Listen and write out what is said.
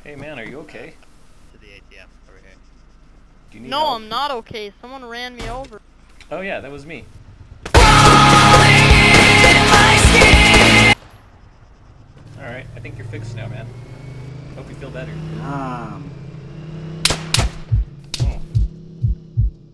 Hey man, are you okay? To the ATM over here. Do you need No, help? I'm not okay. Someone ran me over. Oh yeah, that was me. Alright, I think you're fixed now, man. Hope you feel better.